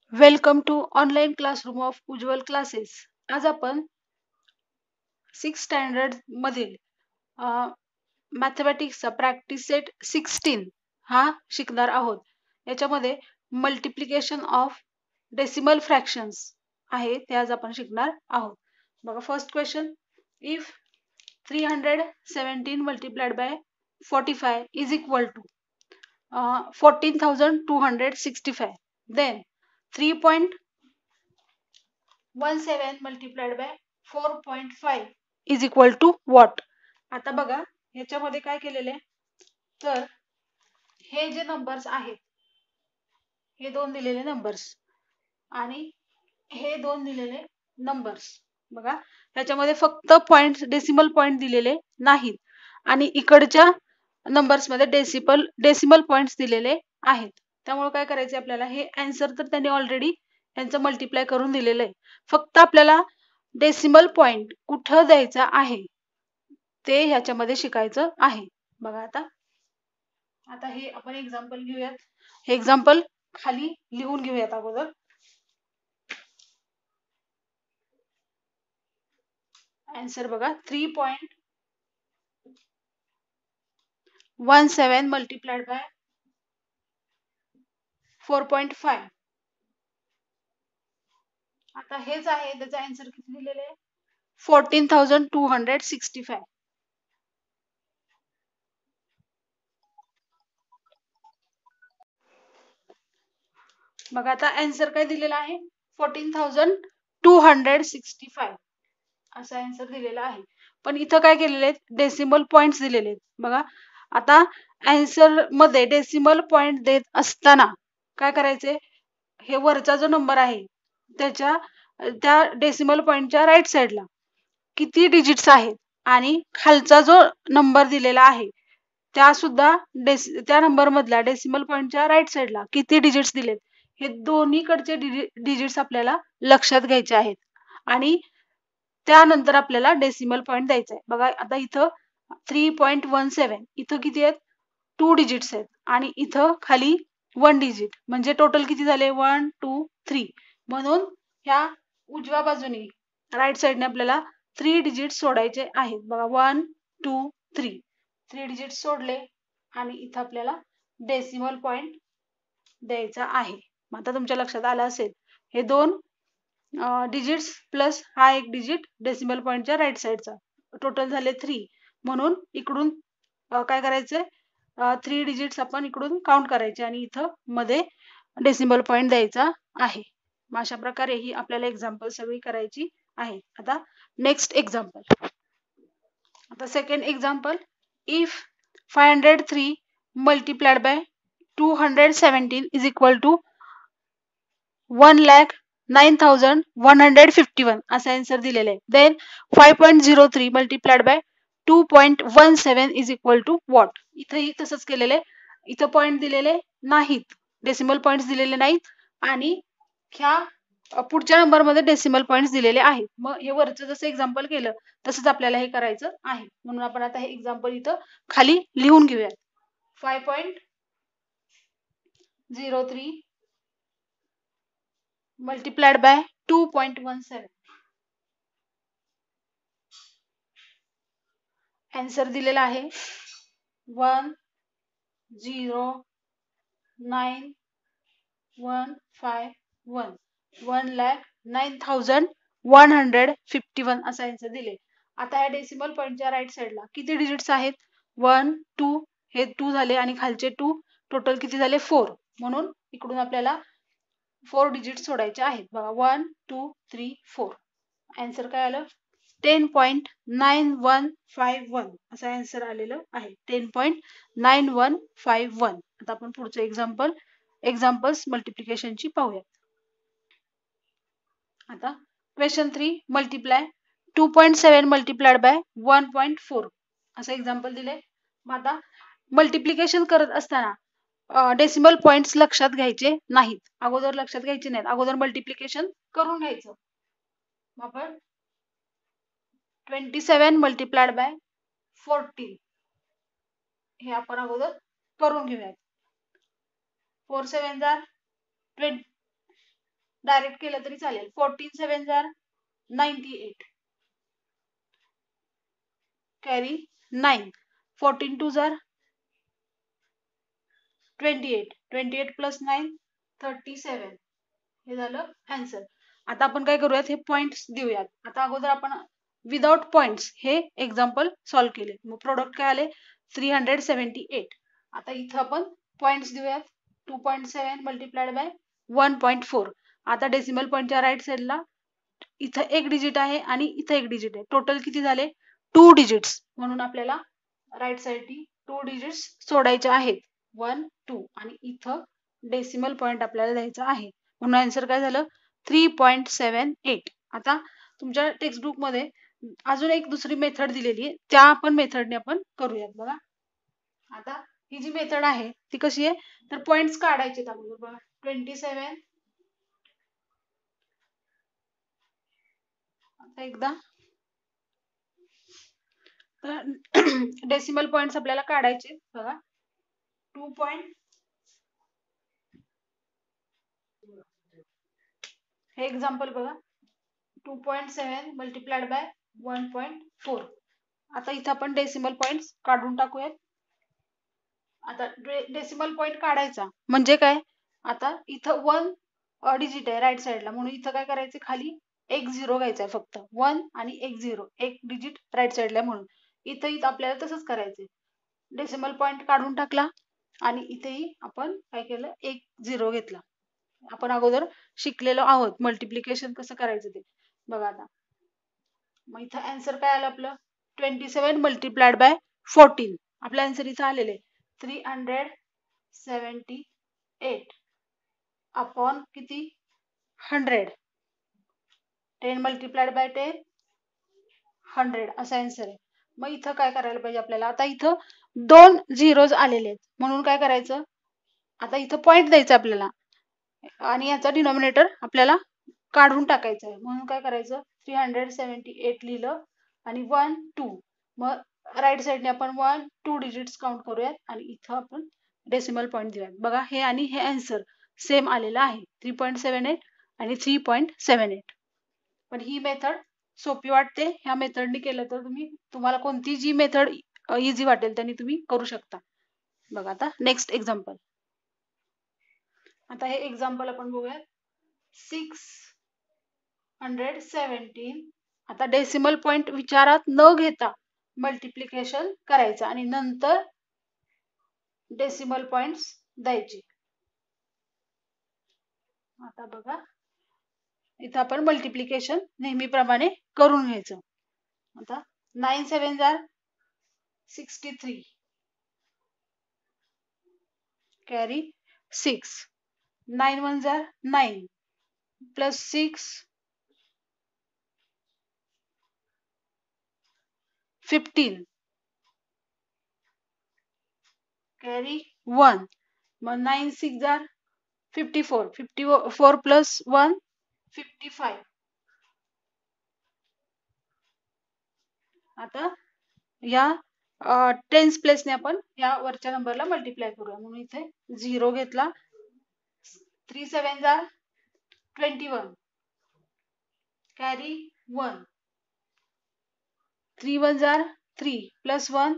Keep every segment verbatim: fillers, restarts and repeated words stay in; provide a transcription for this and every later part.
Welcome to online classroom of Ujjwal classes. आज आपण six standard मधील मॅथमॅटिक्सचा प्रॅक्टिस सेट सिक्स्टीन हा शिकणार आहोत. याच्यामध्ये मल्टिप्लिकेशन ऑफ डेसिमल फ्रॅक्शन्स आहे ते आज आपण शिकणार आहोत. बघा, first question, if three hundred seventeen multiplied by forty five is equal to fourteen thousand two hundred sixty five, then three point one seven multiplied by four point five is equal to what. आता बघा, याच्यामध्ये काय केलेले आहे, तर हे जे numbers आहेत, हे दोन दिलेले नंबर्स आणि हे दोन दिलेले नंबर्स, बघा त्याच्यामध्ये फक्त पॉइंट डेसिमल पॉइंट दिलेले नाहीत आणि इकडच्या नंबर्स मध्ये डेसिमल डेसिमल पॉइंट्स दिलेले आहेत. त्यामुळे काय करायचे आपल्याला, हे आन्सर तर त्यांनी ऑलरेडी यांचं मल्टिप्लाय करून दिलेलं आहे. फक्त आपल्याला डेसिमल पॉइंट कुठं द्यायचा आहे ते ह्याच्यामध्ये शिकायचं आहे. बघा, आता आता हे आपण एक्झाम्पल घेऊयात. हे एक्झाम्पल खाली लिहून घेऊयात अगोदर. आन्सर बघा, three point one seven multiplied by four point five. आता हेच आहे, त्याचा आन्सर किती दिलेले आहे, fourteen thousand two hundred sixty five. बघा, आता आन्सर काय दिलेला आहे, fourteen thousand two hundred sixty five असा आन्सर दिलेला आहे. पण इथं काय केलेले आहेत, डेसिमल पॉइंट्स दिलेले आहेत. बघा, आता आन्सर मध्ये डेसिमल पॉइंट देत असताना काय करायचे, हे वरचा जो नंबर आहे त्याच्या त्या डेसिमल पॉइंटच्या राईट साईडला किती डिजिट्स आहेत आणि खालचा जो नंबर दिलेला आहे त्या सुद्धा डेस त्या नंबर मधल्या डेसिमल पॉइंटच्या राईट साईडला किती डिजिट्स दिलेत, हे दोन्हीकडचे डिजिट्स आपल्याला लक्षात घ्यायचे आहेत आणि त्यानंतर आपल्याला डेसिमल पॉइंट द्यायचा आहे. बघा, आता इथं थ्री पॉइंट वन सेवन, इथं किती आहेत, टू डिजिट्स आहेत आणि इथं खाली वन डिजिट, म्हणजे टोटल किती झाले, वन टू थ्री. म्हणून ह्या उजव्या बाजूने राईट साईडने आपल्याला थ्री डिजिट सोडायचे आहेत. बघा, one two three, three digit सोडले आणि इथं आपल्याला डेसिमल पॉइंट द्यायचा आहे. मग आता तुमच्या लक्षात आलं असेल, हे दोन डिजिट्स प्लस हा एक डिजिट डेसिमल पॉइंटच्या राईट साईडचा, टोटल झाले थ्री. म्हणून इकडून काय करायचंय, थ्री डिजिट्स आपण इकडून काउंट करायचे आणि इथं मध्ये डेसिमल पॉइंट द्यायचा आहे. मग अशा प्रकारे ही आपल्याला एक्झाम्पल सगळी करायची आहे. आता नेक्स्ट एक्झाम्पल, आता second example, if five hundred three multiplied by two hundred seventeen is equal to one lakh nine thousand one hundred fifty one असा आन्सर दिलेला आहे. Then five point zero three multiplied by two point one seven is equal to what. इथंही तसंच केलेलं आहे. इथं point दिलेले नाहीत, डेसिमल पॉईंट्स दिलेले नाहीत आणि ह्या पुढच्या नंबर मध्ये डेसिमल पॉईंट्स दिलेले आहेत. मग हे वरचं जसं एक्झाम्पल केलं तसंच आपल्याला हे करायचं आहे. म्हणून आपण आता हे एक्झाम्पल इथं खाली लिहून घेऊया. Five point zero three multiplied by two point one seven. Answer दिलेला आहे one zero nine one five one, one lakh nine thousand one hundred fifty one असा आन्सर दिले. आता या डेसिमल पॉइंटच्या राईट साईडला किती डिजिट्स आहेत, वन टू, हे टू झाले आणि खालचे टू, टोटल किती झाले, फोर. म्हणून इकडून आपल्याला फोर डिजिट सोडायचे आहेत. बघा, one two three four. Answer काय आलं, ten point nine one five one असं आन्सर आलेलं आहे, ten point nine one five one. आता आपण पुढचं एक्झाम्पल एक्झाम्पल्स मल्टिप्लिकेशनची पाहूया. आता question three, multiply two point seven multiplied by one point four असं एक्झाम्पल दिले. मग आता मल्टिप्लिकेशन करत असताना डेसिमल पॉइंट्स लक्षात घ्यायचे नाहीत, अगोदर लक्षात घ्यायचे नाहीत, अगोदर मल्टिप्लिकेशन करून घ्यायचं. आपण twenty seven multiplied by fourteen हे आपण अगोदर करून घेऊयात. फोर सेवन जार ट्वेंटी डायरेक्ट केलं तरी चालेल. फोर्टीन सेवन जार ninety eight, carry nine. Fourteen two जार twenty eight, twenty eight plus nine thirty seven. हे झालं आन्सर. आता आपण काय करूयात, हे पॉइंट्स देऊयात. आता अगोदर आपण विदाउट पॉइंट्स हे एक्झाम्पल सॉल्व्ह केले. मग प्रोडक्ट काय आले थ्री हंड्रेड सेव्हन्टी एट. आता इथं आपण पॉइंट्स देऊयात. Two point seven multiplied by one point four. आता डेसिमल पॉईंटच्या राईट साईडला इथं एक डिजिट आहे आणि इथं एक डिजिट आहे. टोटल किती झाले टू डिजिट्स. म्हणून आपल्याला राईट साईडनी टू डिजिट्स सोडायचे आहेत, वन टू, आणि इथं डेसिमल पॉईंट आपल्याला द्यायचा आहे. म्हणून आन्सर काय झालं थ्री पॉईंट सेवन एट. आता तुमच्या टेक्स्टबुक मध्ये अजून एक दुसरी मेथड दिलेली आहे, त्या आपण मेथडने आपण करूयात. बघा आता ही जी मेथड आहे ती कशी आहे, तर पॉइंट्स काढायचे अगोदर. बघा ट्वेंटी सेवन, आता एकदा डेसिमल पॉइंट्स आपल्याला काढायचे. बघा टू पॉइंट, हे एक्झाम्पल बघा two point seven multiplied by one point four. आता इथं आपण डेसिमल पॉइंट्स काढून टाकूयात. आता डेसिमल पॉइंट काढायचा म्हणजे काय, आता इथं वन डिजिट आहे राईट साईडला, म्हणून इथं काय करायचं खाली एक झिरो घ्यायचा आहे फक्त. वन आणि एक झिरो, एक डिजिट राईट साईडला, म्हणून इथं इथं आपल्याला तसंच करायचंय. डेसिमल पॉइंट काढून टाकला आणि इथेही आपण काय केलं एक झिरो घेतला. आपण अगोदर शिकलेलो आहोत मल्टिप्लिकेशन कसं करायचं ते. बघा आता मग इथं आन्सर काय आलं आपलं twenty seven multiplied by fourteen. आपलं आन्सर इथं आलेलं आहे three hundred seventy eight upon किती hundred. Ten multiplied by ten hundred असा आन्सर आहे. मग इथं काय करायला पाहिजे आपल्याला, आता इथं दोन झिरोज आलेले आहेत म्हणून काय करायचं, आता इथं पॉइंट द्यायचं आपल्याला आणि याचा डिनॉमिनेटर आपल्याला काढून टाकायचं आहे. म्हणून काय करायचं थ्री हंड्रेड सेवन्टी एट लिहिलं आणि वन टू. मग राईट साईडने आपण वन टू डिजिट्स काउंट करूयात आणि इथं आपण डेसिमल पॉईंट देऊयात. बघा हे आणि हे आन्सर सेम आलेलं आहे थ्री पॉईंट सेवन एट आणि थ्री पॉईंट सेवन एट. पण ही मेथड सोपी वाटते. ह्या मेथडने केलं तर तुम्ही तुम्हाला कोणती जी मेथड इझी वाटेल त्यांनी तुम्ही करू शकता. बघा आता नेक्स्ट एक्झाम्पल. आता हे एक्झाम्पल आपण बघूयात सिक्स हंड्रेड सेवन्टीन. आता डेसिमल पॉइंट विचारात न घेता मल्टिप्लिकेशन करायचं आणि नंतर डेसिमल पॉइंट्स द्यायचे. आता बघा इथं आपण मल्टिप्लिकेशन नेहमीप्रमाणे करून घ्यायचं. आता नाईन सेवन जार sixty three, carry six. Nine one जार nine plus six fifteen, carry one. मग नाईन सिक्स जार fifty four, fifty four plus one fifty five. आता या टेन्स प्लेसने आपण या वरच्या नंबरला मल्टिप्लाय करूया. म्हणून इथे झिरो घेतला. थ्री सेवन जार twenty one, carry one. Three one जार थ्री प्लस वन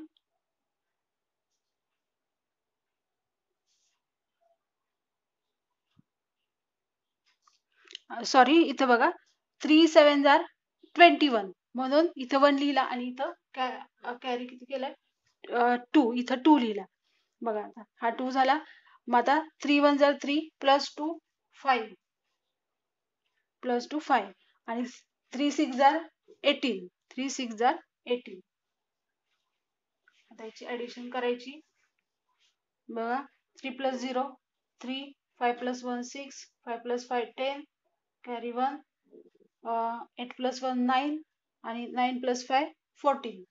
सॉरी इथं बघा थ्री सेवन जार ट्वेंटी वन, म्हणून इथं वन लिहिला आणि इथं कॅरी किती केलाय टू, इथं टू लिहिला. बघा आता हा टू झाला. मग आता थ्री वन जार three plus two five, plus two five आणि थ्री सिक्स जार एटीन, थ्री सिक्स जार एटीन. आता याची ऍडिशन करायची. बघा three plus zero three, five plus one six, five plus five ten, carry one. Eight plus one nine आणि nine plus five fourteen,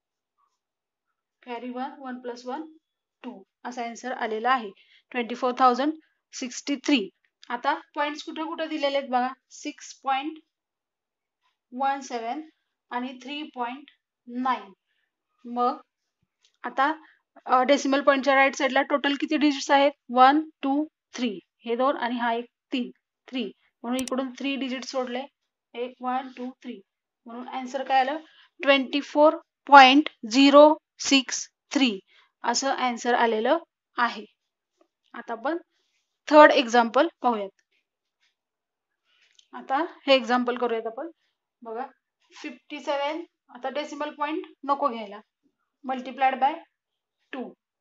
carry one. One plus one two असा answer आलेला आहे twenty four thousand sixty three. आता points कुठे कुठे दिलेले आहेत बघा सिक्स पॉईंट वन सेवन आणि थ्री पॉईंट नाईन. मग आता डेसिमल पॉईंटच्या राईट साईडला टोटल किती डिजिट्स आहेत वन टू थ्री, हे दोन आणि हा एक तीन, थ्री. म्हणून इकडून थ्री डिजिट सोडले, एक वन टू थ्री, म्हणून आन्सर काय आलं twenty four point zero six three असं आन्सर आलेलं आहे. आता आपण थर्ड एक्झाम्पल पाहूयात. आता हे एक्झाम्पल करूयात आपण. बघा फिफ्टी सेवन, आता डेसिमल पॉईंट नको घ्यायला, मल्टिप्लाइड बाय टू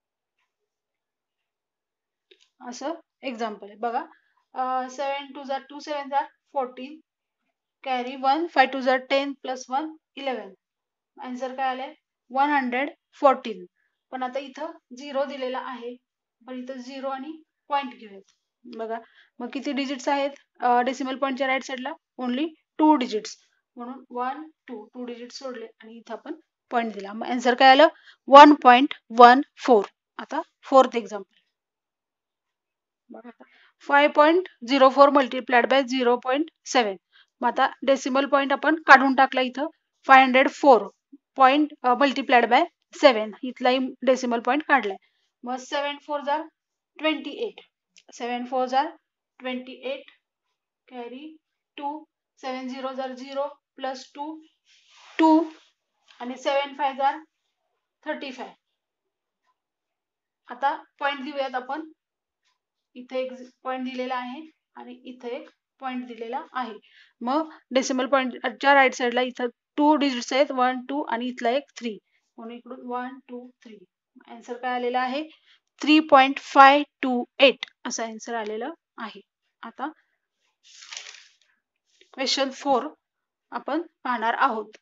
असं एक्झाम्पल आहे. बघा सेवन टू जार टू सेवन जार fourteen, carry one, five two जार ten plus one eleven. Answer काय आलंय वन हंड्रेड फोर्टीन. पण आता इथं झिरो दिलेला आहे, पण इथं झिरो आणि पॉईंट घेऊयात. बघा मग किती डिजिट्स आहेत डेसिमल पॉईंटच्या राईट साईडला, ओनली टू डिजिट्स, म्हणून वन टू टू डिजिट्स सोडले आणि इथं आपण पॉईंट दिला. मग आन्सर काय आलं वन पॉईंट वन फोर. आता फोर्थ एक्झाम्पल बघा, five point zero four multiplied by zero point seven. मग आता डेसिमल पॉईंट आपण काढून टाकला, इथं five hundred four point multiplied by seven, इथलाही डेसिमल पॉईंट काढलाय. मग सेवन फोर जार ट्वेंटी एट, सेवन फोर जार twenty eight, carry two, seven zero जार झिरो प्लस टू टू, आणि सेवन फाय जार थर्टी फाय. आता पॉईंट देऊयात आपण. इथे एक पॉईंट दिलेला आहे आणि इथे एक पॉईंट दिलेला आहे. मग डेसिमल पॉईंटच्या राईट साईडला इथं टू डिजिट्स आहेत, वन टू आणि इथला एक थ्री, म्हणून इकडून वन टू थ्री. आन्सर काय आलेला आहे three point five two eight असं आन्सर आलेलं आहे. आता क्वेश्चन फोर आपण पाहणार आहोत.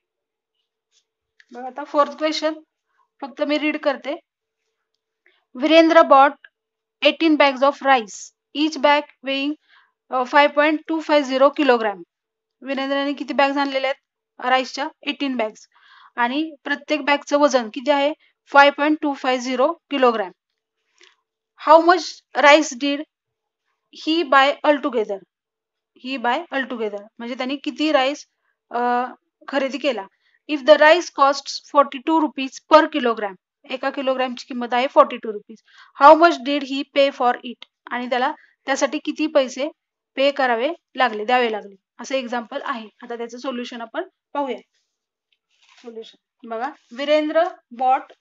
बघा आता फोर्थ क्वेश्चन फक्त मी रीड करते. Virendra bought eighteen bags of rice, each bag weighing five point two five zero kilogram. वीरेंद्रने किती बॅग्स आणलेल्या आहेत राईसच्या एटीन बॅग्स, आणि प्रत्येक बॅगचं वजन किती आहे five point two five zero kilogram. How much rice did he buy all together. He buy all together म्हणजे त्यांनी किती राईस खरेदी केला. If the rice cost forty two rupees per kilogram, एका किलोग्रामची किंमत आहे forty two rupees. How much did he pay for it, आणि त्याला त्यासाठी किती पैसे पे करावे लागले, द्यावे लागले, असं एक्झाम्पल आहे. आता त्याचं सोल्युशन आपण पाहूया. सोल्युशन बघा, Virendra bought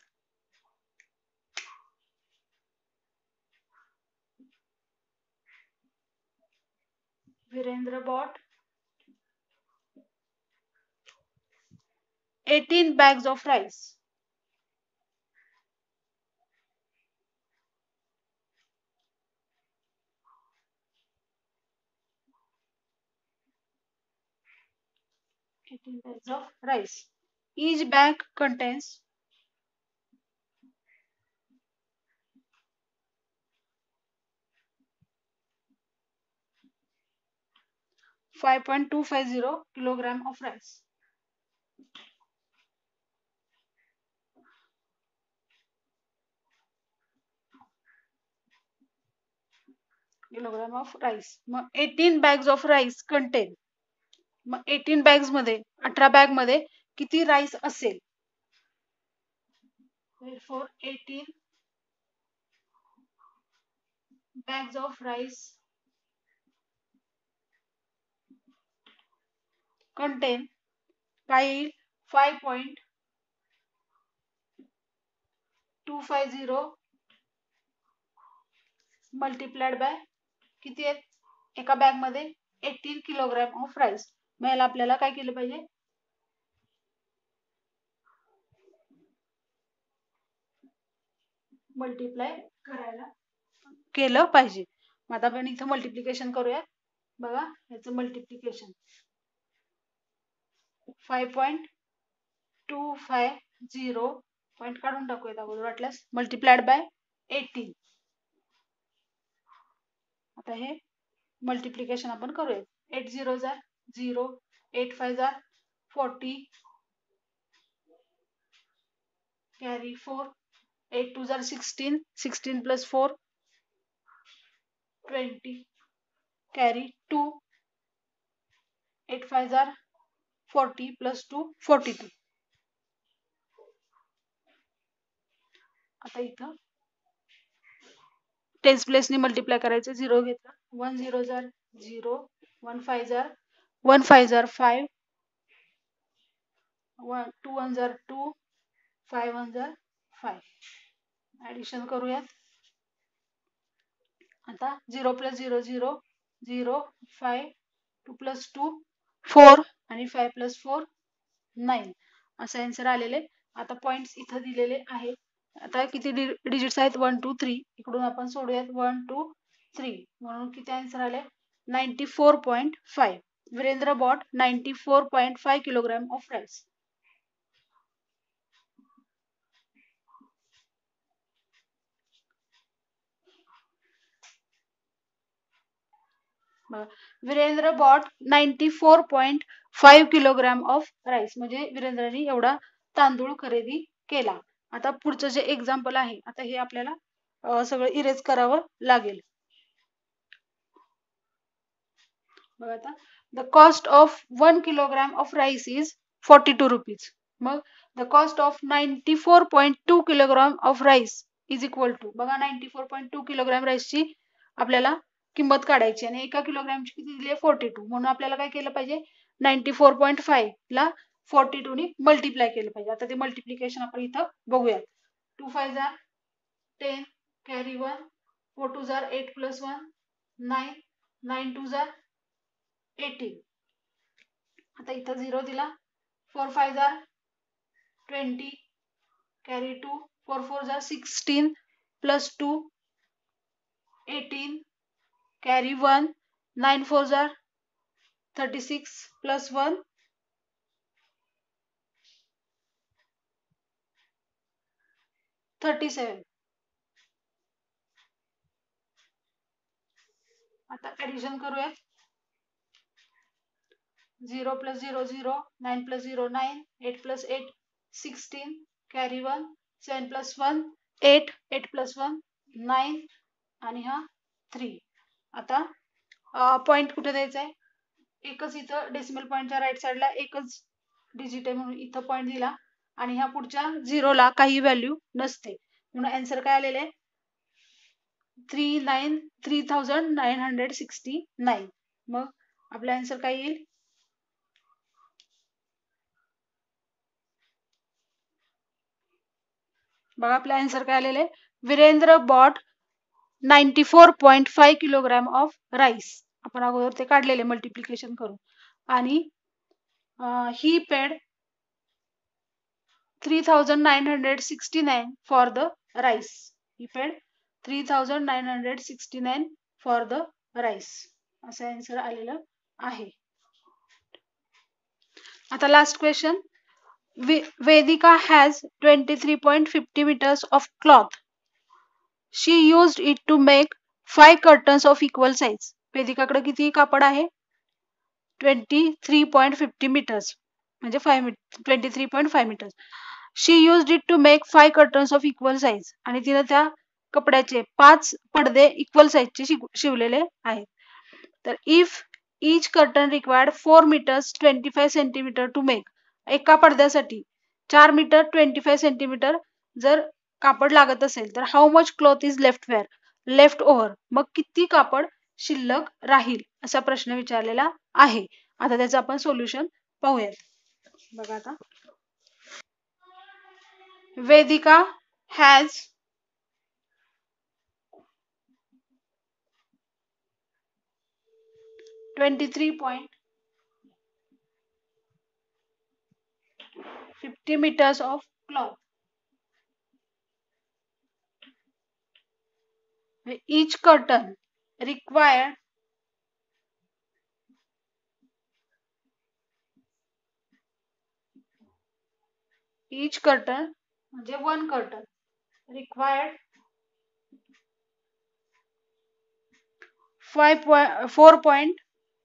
Virendra bought eighteen bags of rice. eighteen bags of rice. Each bag contains five point two five zero kilogram of rice. Kilogram of rice. मग eighteen bags of rice contain, मग eighteen bags मध्ये अठरा bag मध्ये किती rice असेल. therefore eighteen bags of rice contain काय five point two five zero multiplied by किती आहेत एका बॅग मध्ये एटीन किलोग्राम ऑफ राईस. मग याला आपल्याला काय केलं पाहिजे, मल्टिप्लाय करायला केलं पाहिजे. मग आता आपण इथं मल्टिप्लिकेशन करूया. बघा याचं multiplication five point two five zero, point काढून टाकूयात अगोदर वाटल्यास, मल्टिप्लाइड बाय एटीन. आता हे मल्टिप्लिकेशन आपण करूया. एट झिरो जार झिरो, एट फाइव जार forty, carry four, eight two जार sixteen, sixteen plus four twenty, carry two, eight five जार forty plus two forty two. आता इथं टेन्स प्लेसने मल्टिप्लाय करायचं, झिरो घेतला, वन झिरो जार झिरो, वन फाइव जार वन फाइव जार फाइव, वन टू वन जार टू, फाइव वन जार फाइव. ऍडिशन करूयात. आता zero plus zero zero, zero, five, two plus two four आणि फाइव प्लस फोर नाईन असं आन्सर आलेले. आता पॉइंट्स इथं दिलेले आहेत. आता किती डिजिट्स आहेत? One two three. इकडून आपण सोडूयात वन टू थ्री, म्हणून किती आन्सर आले? Ninety four point five. Virendra bought ninety four point five kilogram of rice. Virendra bought ninety four point five kilogram of rice, म्हणजे वीरेंद्रनी एवढा तांदूळ खरेदी केला. आता पुढचं जे एक्झाम्पल आहे, आता हे आपल्याला अं, सगळं इरेज करावं लागेल. बघा आता, the cost of one kilogram of rice is forty two rupees. मग the cost of ninety four point two kilogram of rice is equal to, बघा ninety four point two kilogram राईसची आपल्याला किंमत काढायची आणि एका किलोग्रामची किती दिली आहे? Forty two. म्हणून आपल्याला काय केलं पाहिजे? नाईन्टी फोर पॉईंट फाईव्ह ला फोर्टी टू ने मल्टिप्लाय केलं पाहिजे. आता ते मल्टिप्लिकेशन आपण इथं बघूयात. टू फाइव जार ten, carry one, four two जार eight plus one nine, nine two जार एटीन. आता इथं झिरो दिला. फोर फाइव जार twenty, carry two, four four जार sixteen plus two eighteen, carry one, nine four जार thirty six plus one thirty seven. आता addition करूयात. Zero plus zero zero, nine plus zero nine, eight plus eight sixteen, carry one, seven plus one eight, eight plus one nine आणि हा three. आता point कुठे द्यायचा आहे? एकच इथं डेसिमल पॉइंटच्या राईट साईडला एकच डिजिट आहे म्हणून इथं पॉइंट दिला आणि ह्या पुढच्या झिरोला काही व्हॅल्यू नसते, म्हणून आन्सर काय आलेले आहे? Three nine three thousand nine hundred sixty nine. मग आपला आन्सर काय येईल? बघा आपला आन्सर काय आलेले? Virendra bought ninety four point five kilogram of rice. आपण अगोदर ते काढलेले मल्टिप्लिकेशन करून. आणि he paid three thousand nine hundred sixty nine for the rice. He paid three thousand nine hundred sixty nine for the rice असं answer आलेलं आहे. आता last question. Vedika has twenty-three point five zero meters of cloth. She used it to make five curtains of equal size. वेदिकाकडे किती कापड आहे? Twenty three point fifty meters, म्हणजे five twenty three point five meters. She used it to make five curtains of equal size. आणि तिने त्या कपड्याचे पाच पडदे इक्वल साईजचे शिवलेले आहेत. तर if each curtain required four meters twenty five centimeter to make. एका पडद्यासाठी चार मीटर ट्वेंटी फाईव्ह सेंटीमीटर जर कापड लागत असेल तर how much cloth is left where left over. मग किती कापड शिल्लक राहील असा प्रश्न विचारलेला आहे. आता त्याचं आपण सोल्युशन पाहूयात. बघा आता, Vedika has twenty three point fifty meters of cloth. Each curtain required each curtain म्हणजे one curtain required five point four point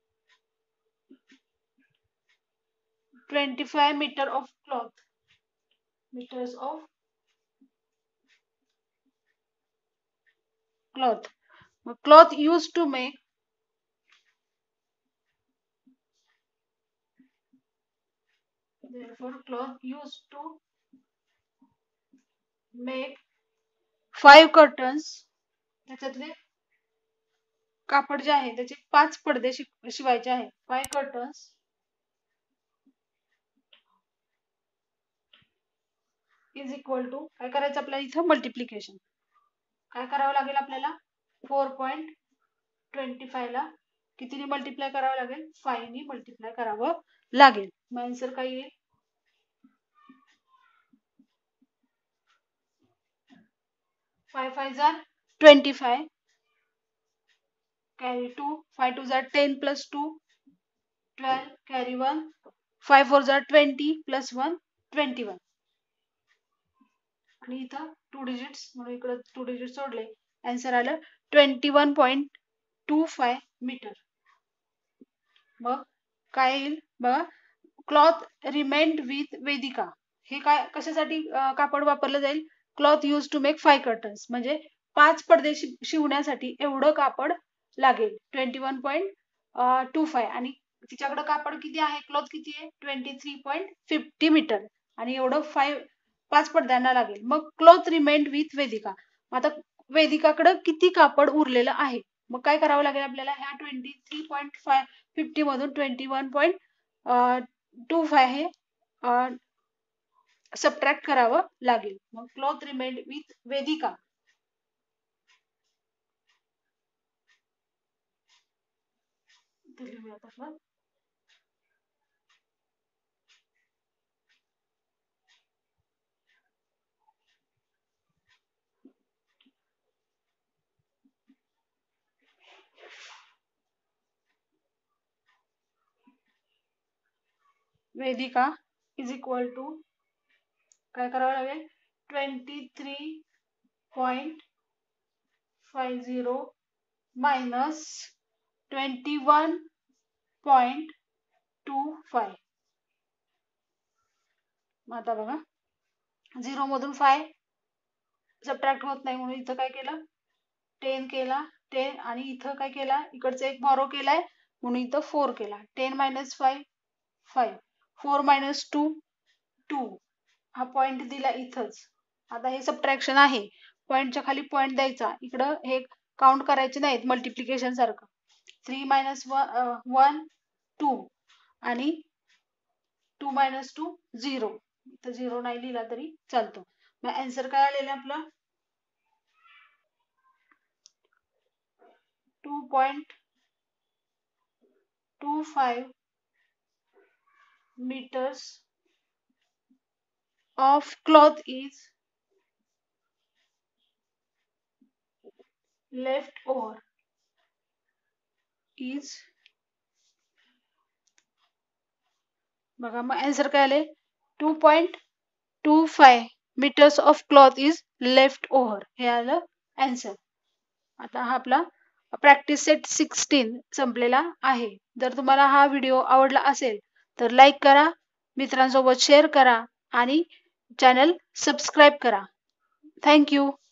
twenty five meter of cloth meters of cloth. Cloth used to make therefore cloth used to make five curtains. त्याच्यातले कापड जे आहे त्याचे पाच पडदे शिव- शिवायचे आहे. Five curtains is equal to काय करायचं आपल्याला इथं मल्टिप्लिकेशन. काय करावं लागेल आपल्याला फोर पॉईंट ट्वेंटी फाय ला कितीने मल्टिप्लाय करावं लागेल फाय ने मल्टिप्लाय करावं लागेल. मग आन्सर काय येईल फाय फाय जार twenty five carry two, five two are ten plus two, twelve, carry one, five four are twenty plus one, twenty-one. आणि इथं two digits म्हणून इकडे two digits सोडले आन्सर आलं twenty-one point two five metre. मग काय येईल बघा क्लॉथ रिमेंड विथ वेदिका. हे काय कशासाठी कापड वापरलं जाईल cloth use to make five curtains म्हणजे पाच पडदे शिवण्यासाठी एवढं कापड लागेल twenty one point two five आणि तिच्याकडे कापड किती आहे क्लॉथ किती आहे twenty three point fifty meter आणि एवढं फाय पाच पडद्यांना लागेल. मग क्लॉथ रिमेंड विथ वेदिका. आता वेदिकाकडे किती कापड उरलेलं आहे मग काय करावं लागेल आपल्याला ह्या twenty three point five fifty मधून twenty one point two five हे सबट्रॅक्ट करावं लागेल. मग cloth remained with Vedika Vedika is equal to काय करावं लागेल twenty three point five zero minus twenty one point two five. मग आता बघा झिरो मधून फाय सबट्रॅक्ट होत नाही म्हणून इथं काय केलं टेन केला टेन आणि इथं काय केला इकडचं एक बॉरो केलाय म्हणून इथं फोर केला. Ten minus five five four minus two two हा पॉइंट दिला इथंच. आता हे सबट्रॅक्शन आहे पॉइंटच्या खाली पॉइंट द्यायचा इकडं हे काउंट करायचे नाहीत मल्टिप्लिकेशन सारखं थ्री मायनस वन टू आणि टू मायनस टू झिरो इथं झिरो नाही लिहिला तरी चालतो. मग आन्सर काय आलेला आपला two point two five meters of cloth is left over is बघा मग आन्सर काय आले two point two five meters of cloth is left over हे आलं आन्सर. आता हा आपला प्रॅक्टिस सेट सिक्स्टीन संपलेला आहे. जर तुम्हाला हा व्हिडिओ आवडला असेल तर लाईक करा मित्रांसोबत शेअर करा आणि चॅनल सबस्क्राईब करा. थँक्यू.